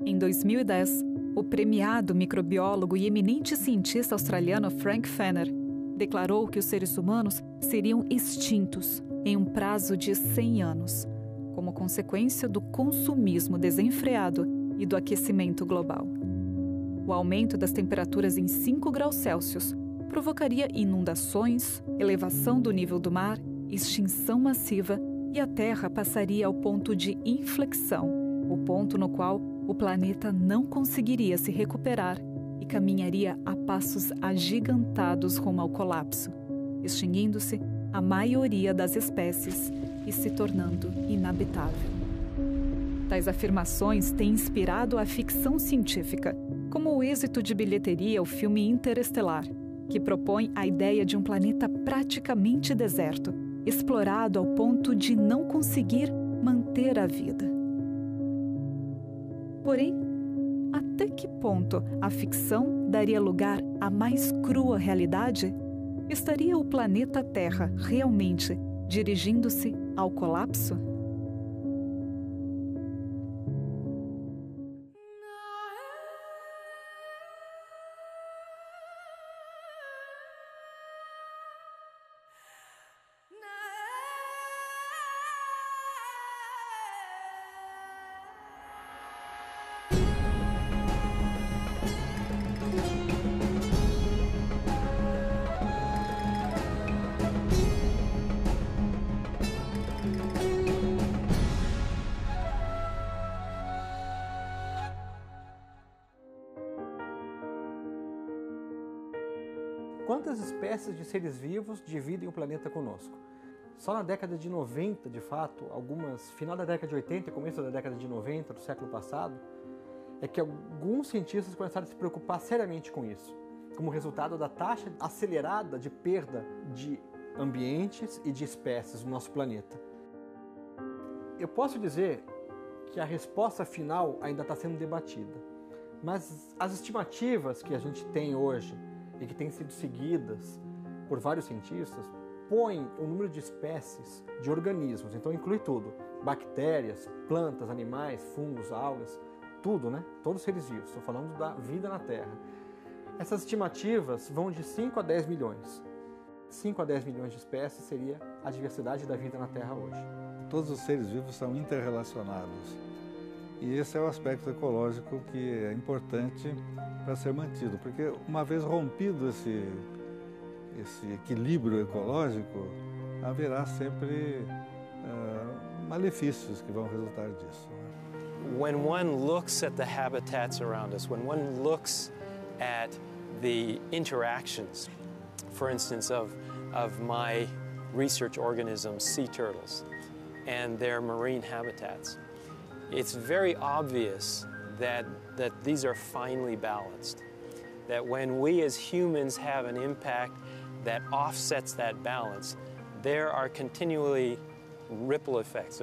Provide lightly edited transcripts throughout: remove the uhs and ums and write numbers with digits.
Em 2010, o premiado microbiólogo e eminente cientista australiano Frank Fenner declarou que os seres humanos seriam extintos em um prazo de 100 anos, como consequência do consumismo desenfreado e do aquecimento global. O aumento das temperaturas em 5 graus Celsius provocaria inundações, elevação do nível do mar, extinção massiva e a Terra passaria ao ponto de inflexão, o ponto no qual o planeta não conseguiria se recuperar e caminharia a passos agigantados rumo ao colapso, extinguindo-se a maioria das espécies e se tornando inabitável. Tais afirmações têm inspirado a ficção científica, como o êxito de bilheteria ao filme Interestelar, que propõe a ideia de um planeta praticamente deserto, explorado ao ponto de não conseguir manter a vida. Porém, até que ponto a ficção daria lugar à mais crua realidade? Estaria o planeta Terra realmente dirigindo-se ao colapso? Quantas espécies de seres vivos dividem o planeta conosco? Só na década de 90, de fato, final da década de 80 e começo da década de 90 do século passado, é que alguns cientistas começaram a se preocupar seriamente com isso, como resultado da taxa acelerada de perda de ambientes e de espécies no nosso planeta. Eu posso dizer que a resposta final ainda está sendo debatida, mas as estimativas que a gente tem hoje e que têm sido seguidas por vários cientistas, põem o número de espécies de organismos, então inclui tudo, bactérias, plantas, animais, fungos, algas, tudo, né? Todos os seres vivos, estou falando da vida na Terra. Essas estimativas vão de 5 a 10 milhões. 5 a 10 milhões de espécies seria a diversidade da vida na Terra hoje. Todos os seres vivos são interrelacionados. E esse é o aspecto ecológico que é importante para ser mantido, porque uma vez rompido esse equilíbrio ecológico, haverá sempre malefícios que vão resultar disso. When one looks at the habitats around us, when one looks at the interactions, for instance, of my research organisms, sea turtles, and their marine habitats, it's very obvious that these are finely balanced. That when we as humans have an impact that offsets that balance, there are continuing ripple effects.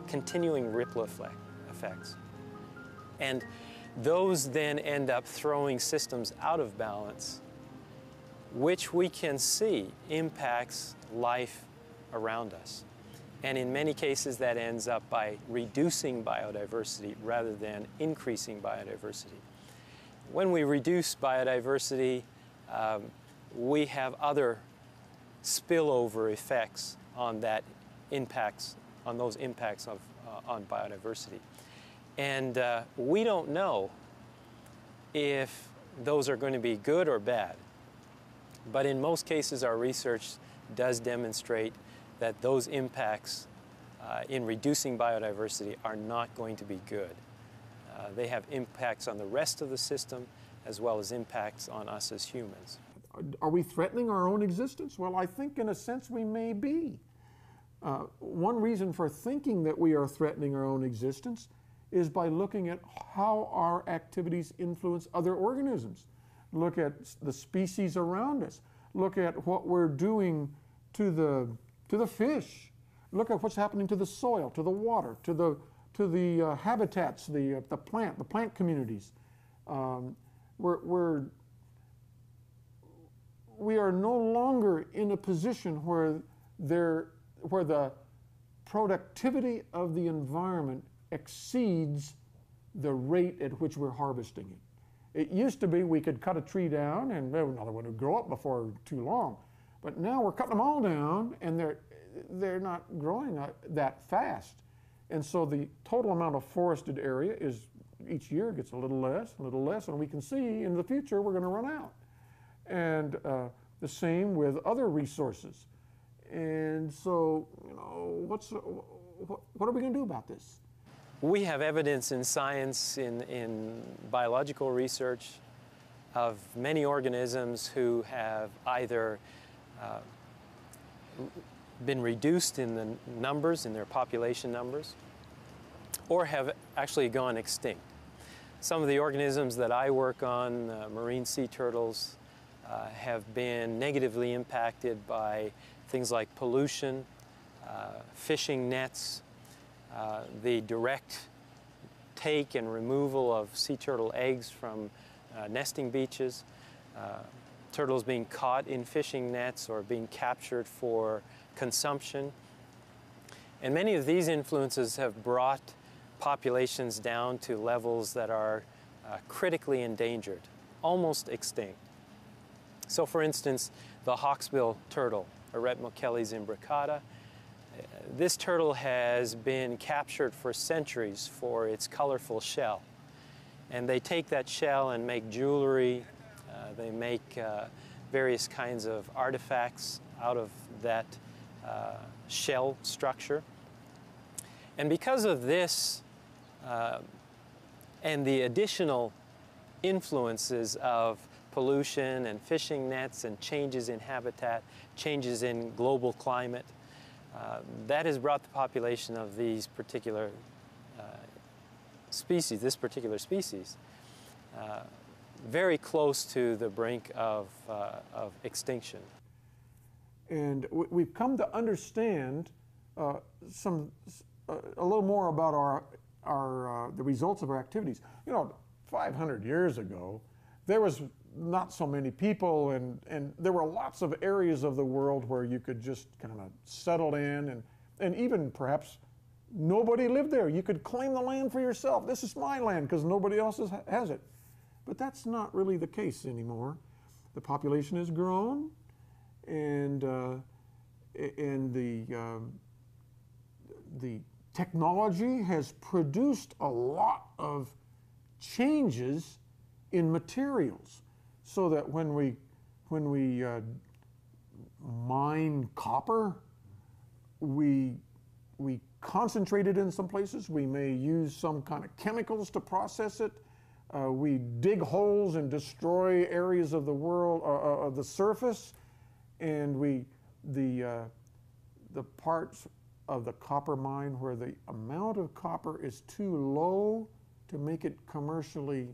And those then end up throwing systems out of balance, which we can see impacts life around us. And in many cases, that ends up by reducing biodiversity rather than increasing biodiversity. When we reduce biodiversity, we have other spillover effects on those impacts on biodiversity. And we don't know if those are going to be good or bad. But in most cases, our research does demonstrate that those impacts in reducing biodiversity are not going to be good. They have impacts on the rest of the system as well as impacts on us as humans. Are we threatening our own existence? Well, I think in a sense we may be. One reason for thinking that we are threatening our own existence is by looking at how our activities influence other organisms. Look at the species around us. Look at what we're doing to the fish. Look at what's happening to the soil, to the water, to the habitats, the plant communities. We are no longer in a position where the productivity of the environment exceeds the rate at which we're harvesting it. It used to be we could cut a tree down and another one would grow up before too long. But now we're cutting them all down and they're not growing that fast. And so the total amount of forested area is each year gets a little less, and we can see in the future we're going to run out. And the same with other resources. And so, you know, what are we going to do about this? We have evidence in science, in biological research, of many organisms who have either been reduced in the numbers, in their population numbers, or have actually gone extinct. Some of the organisms that I work on, marine sea turtles, have been negatively impacted by things like pollution, fishing nets, the direct take and removal of sea turtle eggs from nesting beaches, turtles being caught in fishing nets or being captured for consumption. And many of these influences have brought populations down to levels that are critically endangered, almost extinct. So for instance, the hawksbill turtle, Eretmochelys imbricata, this turtle has been captured for centuries for its colorful shell. And they take that shell and make jewelry, they make various kinds of artifacts out of that shell structure. And because of this and the additional influences of pollution and fishing nets and changes in habitat, changes in global climate, that has brought the population of these particular species, this particular species, very close to the brink of extinction. And we've come to understand a little more about the results of our activities. You know, 500 years ago, there was not so many people, and there were lots of areas of the world where you could just kind of settle in, and even perhaps nobody lived there. You could claim the land for yourself. This is my land because nobody else has it. But that's not really the case anymore. The population has grown, and the technology has produced a lot of changes in materials, so that when we mine copper, we concentrate it in some places. We may use some kind of chemicals to process it. We dig holes and destroy areas of the world, of the surface, and the parts of the copper mine where the amount of copper is too low to make it commercially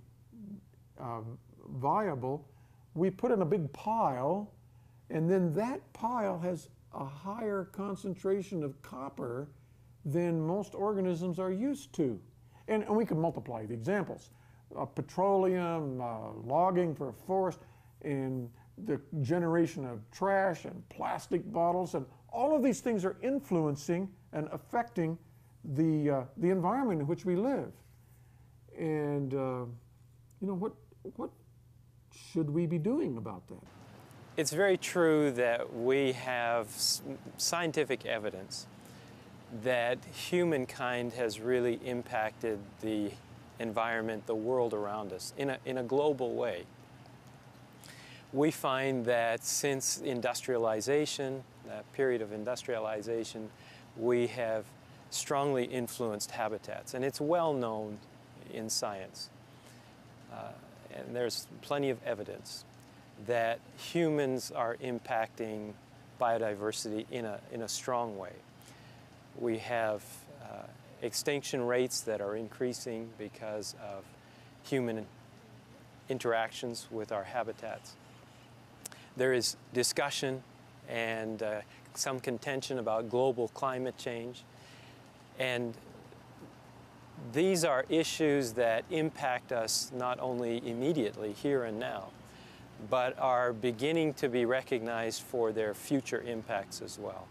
viable, we put in a big pile, and then that pile has a higher concentration of copper than most organisms are used to. And we can multiply the examples. Petroleum, logging for a forest, and the generation of trash and plastic bottles, and all of these things are influencing and affecting the environment in which we live. And you know, what should we be doing about that? It's very true that we have scientific evidence that humankind has really impacted the environment, the world around us, in a global way. We find that since industrialization, that period of industrialization, we have strongly influenced habitats, and it's well known in science. And there's plenty of evidence that humans are impacting biodiversity in a strong way. We have extinction rates that are increasing because of human interactions with our habitats. There is discussion and some contention about global climate change, and these are issues that impact us not only immediately here and now, but are beginning to be recognized for their future impacts as well.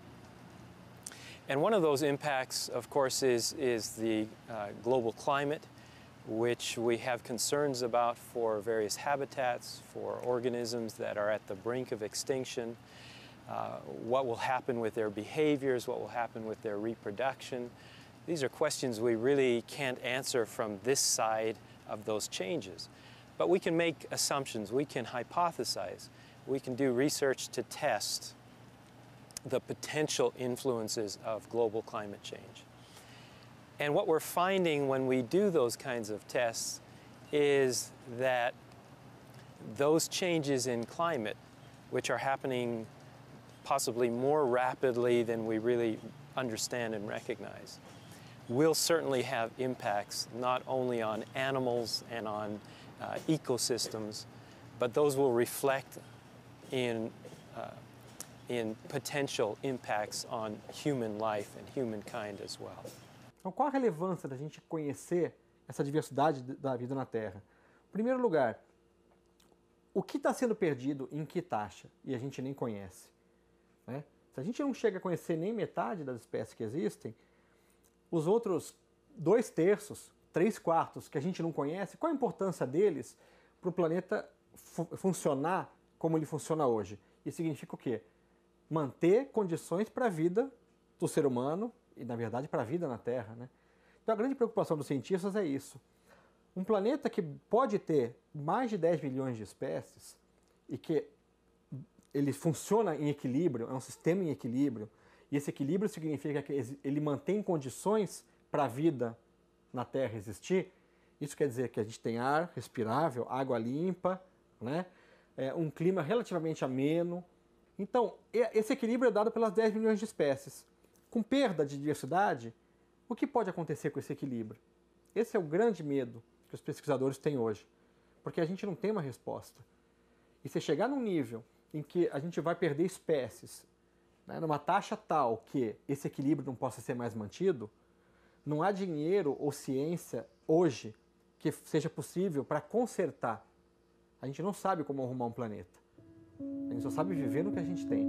And one of those impacts, of course, is the global climate. which we have concerns about for various habitats, for organisms that are at the brink of extinction, what will happen with their behaviors, what will happen with their reproduction. These are questions we really can't answer from this side of those changes. But we can make assumptions, we can hypothesize, we can do research to test the potential influences of global climate change. And what we're finding when we do those kinds of tests is that those changes in climate, which are happening possibly more rapidly than we really understand and recognize, will certainly have impacts not only on animals and on ecosystems, but those will reflect in potential impacts on human life and humankind as well. Então, qual a relevância da gente conhecer essa diversidade da vida na Terra? Em primeiro lugar, o que está sendo perdido e em que taxa? E a gente nem conhece, né? Se a gente não chega a conhecer nem metade das espécies que existem, os outros 2/3, 3/4 que a gente não conhece, qual a importância deles para o planeta funcionar como ele funciona hoje? Isso significa o quê? Manter condições para a vida do ser humano e, na verdade, para a vida na Terra, né? Então, a grande preocupação dos cientistas é isso. Um planeta que pode ter mais de 10 milhões de espécies e que ele funciona em equilíbrio, é um sistema em equilíbrio, e esse equilíbrio significa que ele mantém condições para a vida na Terra existir. Isso quer dizer que a gente tem ar respirável, água limpa, né? Um clima relativamente ameno. Então, esse equilíbrio é dado pelas 10 milhões de espécies. Com perda de diversidade, o que pode acontecer com esse equilíbrio? Esse é o grande medo que os pesquisadores têm hoje, porque a gente não tem uma resposta. E se chegar num nível em que a gente vai perder espécies, né, numa taxa tal que esse equilíbrio não possa ser mais mantido, não há dinheiro ou ciência hoje que seja possível para consertar. A gente não sabe como arrumar um planeta. A gente só sabe viver no que a gente tem.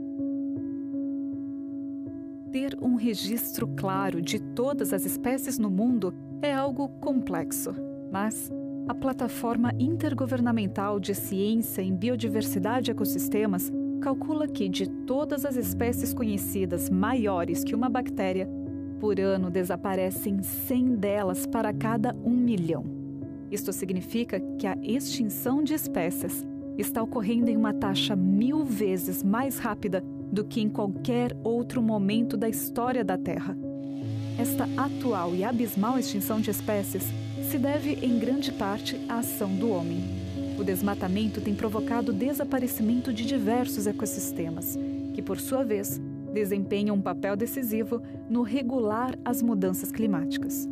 Ter um registro claro de todas as espécies no mundo é algo complexo, mas a Plataforma Intergovernamental de Ciência em Biodiversidade e Ecossistemas calcula que, de todas as espécies conhecidas maiores que uma bactéria, por ano desaparecem 100 delas para cada 1 milhão. Isto significa que a extinção de espécies está ocorrendo em uma taxa 1000 vezes mais rápida do que em qualquer outro momento da história da Terra. Esta atual e abismal extinção de espécies se deve, em grande parte, à ação do homem. O desmatamento tem provocado o desaparecimento de diversos ecossistemas, que, por sua vez, desempenham um papel decisivo no regular as mudanças climáticas.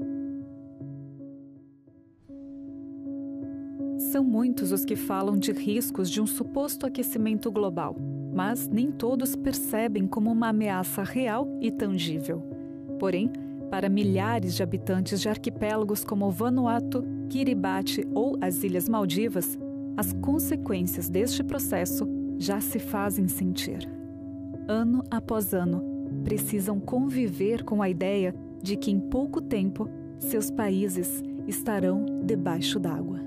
São muitos os que falam de riscos de um suposto aquecimento global, mas nem todos percebem como uma ameaça real e tangível. Porém, para milhares de habitantes de arquipélagos como Vanuatu, Kiribati ou as Ilhas Maldivas, as consequências deste processo já se fazem sentir. Ano após ano, precisam conviver com a ideia de que em pouco tempo seus países estarão debaixo d'água.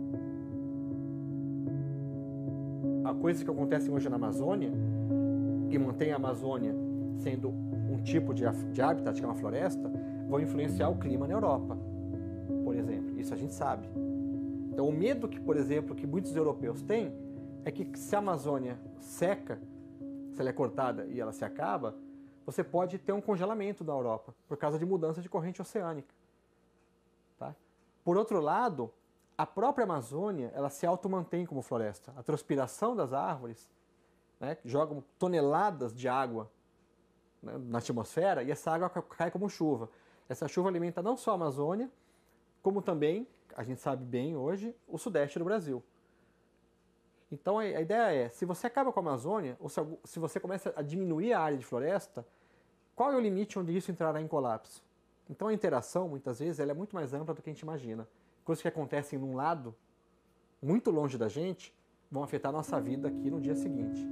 A coisa que acontece hoje na Amazônia, que mantém a Amazônia sendo um tipo de habitat, que é uma floresta, vão influenciar o clima na Europa, por exemplo. Isso a gente sabe. Então, o medo que, por exemplo, que muitos europeus têm é que se a Amazônia seca, se ela é cortada e ela se acaba, você pode ter um congelamento da Europa por causa de mudança de corrente oceânica. Tá? Por outro lado, a própria Amazônia, ela se automantém como floresta. A transpiração das árvores, né, jogam toneladas de água, né, na atmosfera, e essa água cai como chuva. Essa chuva alimenta não só a Amazônia, como também, a gente sabe bem hoje, o sudeste do Brasil. Então a ideia é, se você acaba com a Amazônia, ou se você começa a diminuir a área de floresta, qual é o limite onde isso entrará em colapso? Então a interação, muitas vezes, ela é muito mais ampla do que a gente imagina. Coisas que acontecem num lado, muito longe da gente, vão afetar a nossa vida aqui no dia seguinte.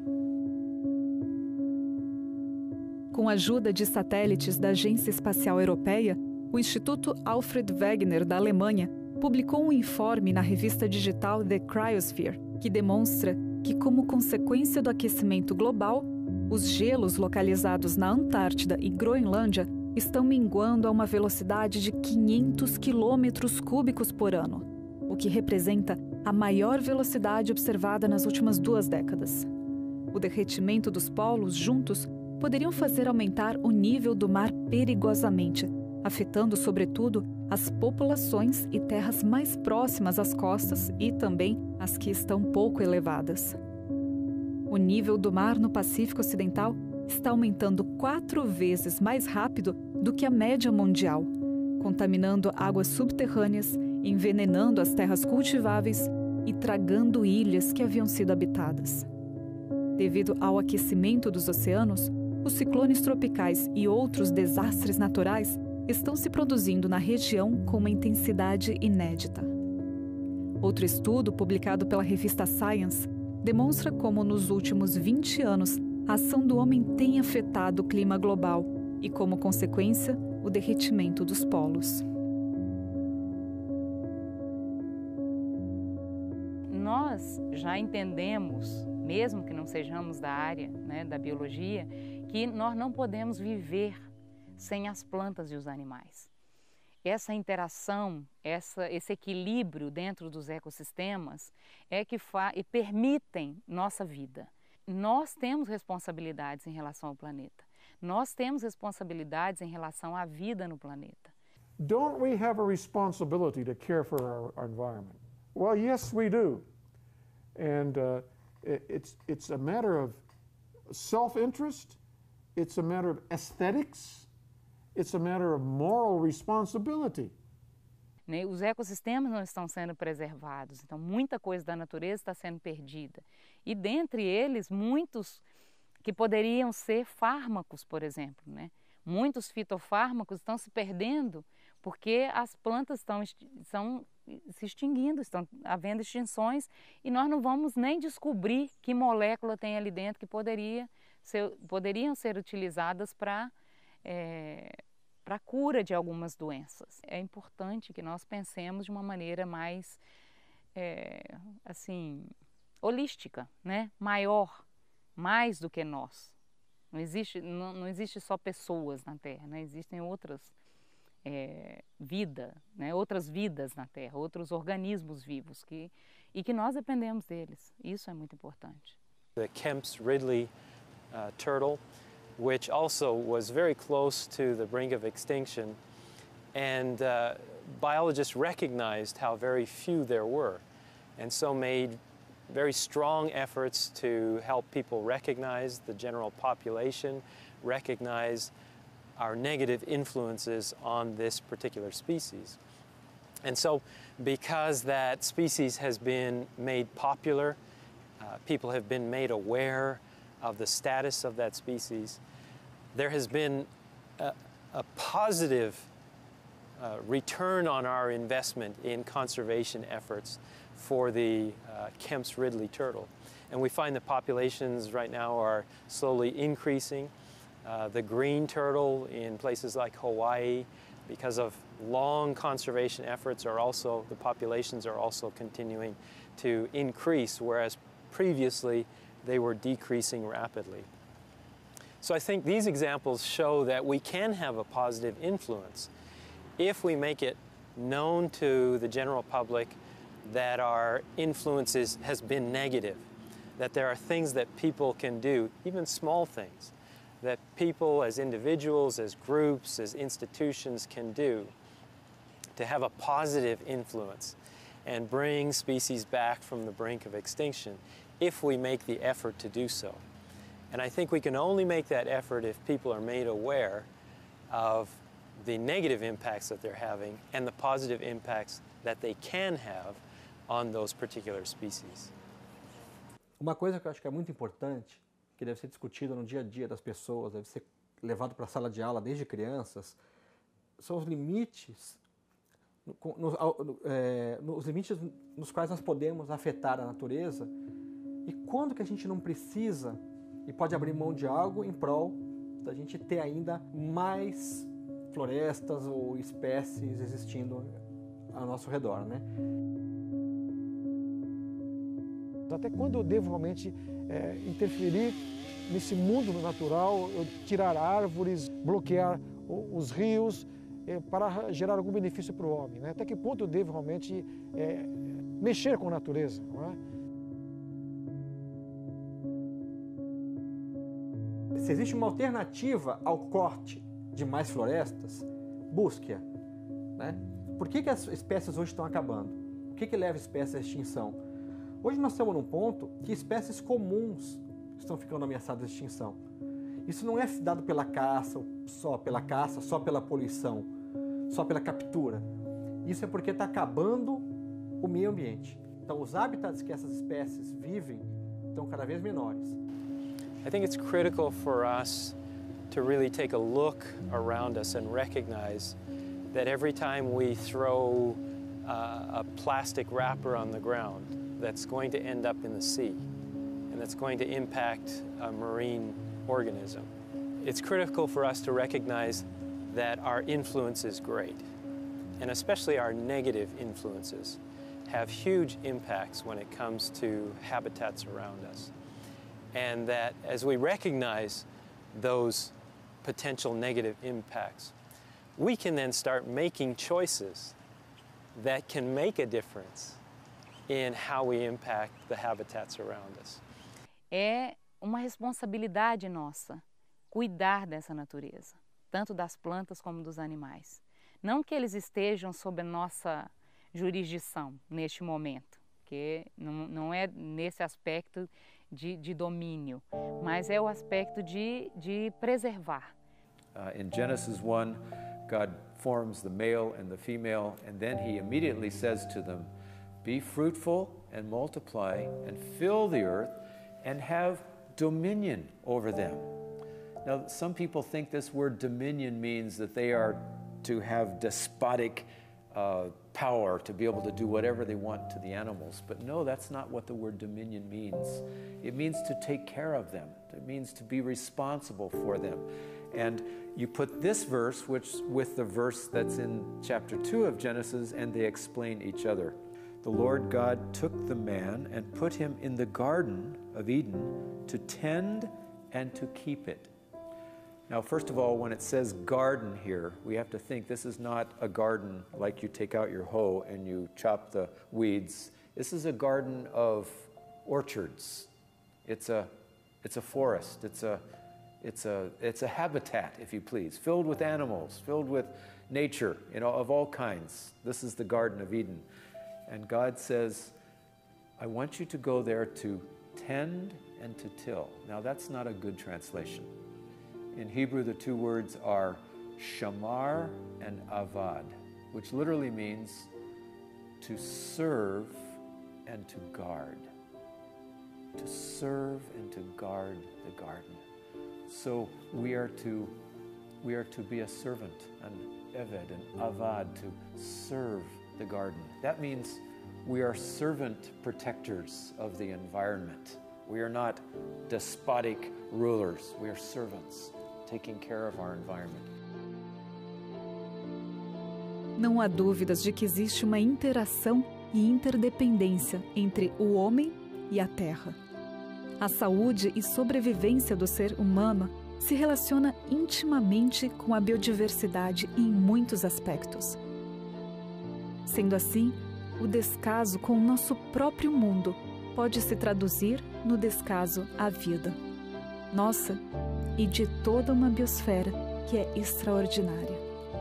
Com a ajuda de satélites da Agência Espacial Europeia, o Instituto Alfred Wegener, da Alemanha, publicou um informe na revista digital The Cryosphere, que demonstra que, como consequência do aquecimento global, os gelos localizados na Antártida e Groenlândia estão minguando a uma velocidade de 500 quilômetros cúbicos por ano, o que representa a maior velocidade observada nas últimas 2 décadas. O derretimento dos polos juntos poderiam fazer aumentar o nível do mar perigosamente, afetando, sobretudo, as populações e terras mais próximas às costas e também as que estão pouco elevadas. O nível do mar no Pacífico Ocidental está aumentando 4 vezes mais rápido do que a média mundial, contaminando águas subterrâneas, envenenando as terras cultiváveis e tragando ilhas que haviam sido habitadas. Devido ao aquecimento dos oceanos, os ciclones tropicais e outros desastres naturais estão se produzindo na região com uma intensidade inédita. Outro estudo, publicado pela revista Science, demonstra como nos últimos 20 anos a ação do homem tem afetado o clima global e, como consequência, o derretimento dos polos. Nós já entendemos, mesmo que não sejamos da área, da biologia, que nós não podemos viver sem as plantas e os animais. Essa interação, esse equilíbrio dentro dos ecossistemas é que permitem nossa vida. Nós temos responsabilidades em relação ao planeta. Nós temos responsabilidades em relação à vida no planeta. Don't we have a responsibility to care for our environment? Well, yes, we do. And it's a matter of self-interest, it's a matter of aesthetics, it's a matter of moral responsibility. Os ecossistemas não estão sendo preservados, então muita coisa da natureza está sendo perdida. E dentre eles, muitos que poderiam ser fármacos, por exemplo, Muitos fitofármacos estão se perdendo porque as plantas estão se extinguindo, estão havendo extinções e nós não vamos nem descobrir que molécula tem ali dentro que poderiam ser utilizadas para a cura de algumas doenças. É importante que nós pensemos de uma maneira mais holística, maior, mais do que nós. Não existe só pessoas na Terra, existem outras outras vidas na Terra, outros organismos vivos e que nós dependemos deles. Isso é muito importante. The Kemp's Ridley turtle, which also was very close to the brink of extinction, and biologists recognized how very few there were, and so made very strong efforts to help people recognize the general population, recognize our negative influences on this particular species. And so because that species has been made popular, people have been made aware of the status of that species, there has been a positive return on our investment in conservation efforts for the Kemp's Ridley turtle. And we find the populations right now are slowly increasing. The green turtle in places like Hawaii, because of long conservation efforts, the populations are also continuing to increase, whereas previously they were decreasing rapidly. So I think these examples show that we can have a positive influence if we make it known to the general public that our influence has been negative, that there are things that people can do, even small things, that people as individuals, as groups, as institutions can do to have a positive influence and bring species back from the brink of extinction if we make the effort to do so. And I think we can only make that effort if people are made aware of the negative impacts that they're having and the positive impacts that they can have on those particular species. Uma coisa que eu acho que é muito importante, que deve ser discutida no dia a dia das pessoas, deve ser levado para a sala de aula desde crianças, são os limites, os limites nos quais nós podemos afetar a natureza e quando que a gente não precisa e pode abrir mão de algo em prol da gente ter ainda mais florestas ou espécies existindo ao nosso redor, né? Até quando eu devo realmente interferir nesse mundo natural, eu tirar árvores, bloquear os rios para gerar algum benefício para o homem, né? Até que ponto eu devo realmente mexer com a natureza, não é? Se existe uma alternativa ao corte de mais florestas, busque-a, né? Por que as espécies hoje estão acabando? O que leva espécies à extinção? Hoje nós estamos num ponto que espécies comuns estão ficando ameaçadas de extinção. Isso não é dado pela caça, só pela poluição, só pela captura. Isso é porque está acabando o meio ambiente. Então os hábitats que essas espécies vivem estão cada vez menores. I think it's critical for us to really take a look around us and recognize that every time we throw a plastic wrapper on the ground, that's going to end up in the sea, and that's going to impact a marine organism. It's critical for us to recognize that our influence is great, and especially our negative influences have huge impacts when it comes to habitats around us. And that as we recognize those potential negative impacts, we can then start making choices that can make a difference in how we impact the habitats around us. É uma responsabilidade nossa cuidar dessa natureza, tanto das plantas como dos animais. Não que eles estejam sob a nossa jurisdição neste momento, que não é nesse aspecto de domínio, mas é o aspecto de preservar. In Genesis 1, God forms the male and the female, and then he immediately says to them, "Be fruitful and multiply and fill the earth and have dominion over them." Now, some people think this word dominion means that they are to have despotic power to be able to do whatever they want to the animals. But no, that's not what the word dominion means. It means to take care of them. It means to be responsible for them. And you put this verse with the verse that's in chapter 2 of Genesis, and they explain each other. The Lord God took the man and put him in the Garden of Eden to tend and to keep it. Now, first of all, when it says garden here, we have to think this is not a garden like you take out your hoe and you chop the weeds. This is a garden of orchards. It's a forest. It's a habitat, if you please, filled with animals, filled with nature, of all kinds. This is the Garden of Eden. And God says, I want you to go there to tend and to till. Now, that's not a good translation. In Hebrew, the two words are shamar and avad, which literally means to serve and to guard. To serve and to guard the garden. So we are to be a servant, an eved, an avad, to serve the garden. That means we are servant protectors of the environment. We are not despotic rulers. We are servants taking care of our environment. Não há dúvidas de que existe uma interação e interdependência entre o homem e a terra. A saúde e sobrevivência do ser humano se relaciona intimamente com a biodiversidade em muitos aspectos. Sendo assim, o descaso com o nosso próprio mundo pode se traduzir no descaso à vida, nossa e de toda uma biosfera que é extraordinária.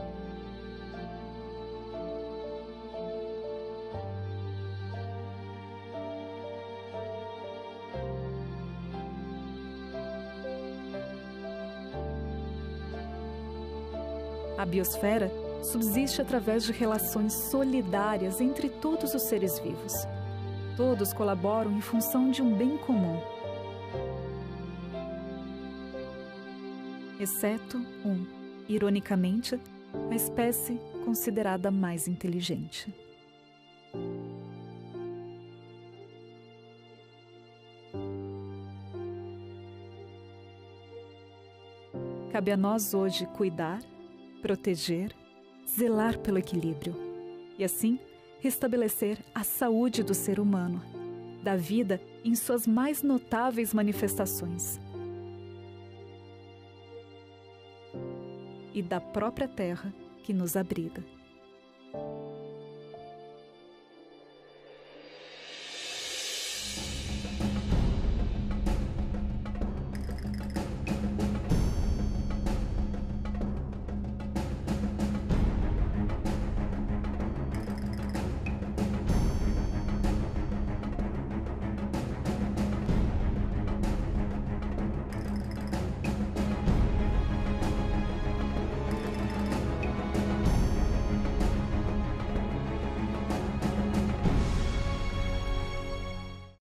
A biosfera subsiste através de relações solidárias entre todos os seres vivos. Todos colaboram em função de um bem comum. Exceto ironicamente, a espécie considerada mais inteligente. Cabe a nós hoje cuidar, proteger, zelar pelo equilíbrio e, assim, restabelecer a saúde do ser humano, da vida em suas mais notáveis manifestações e da própria terra que nos abriga.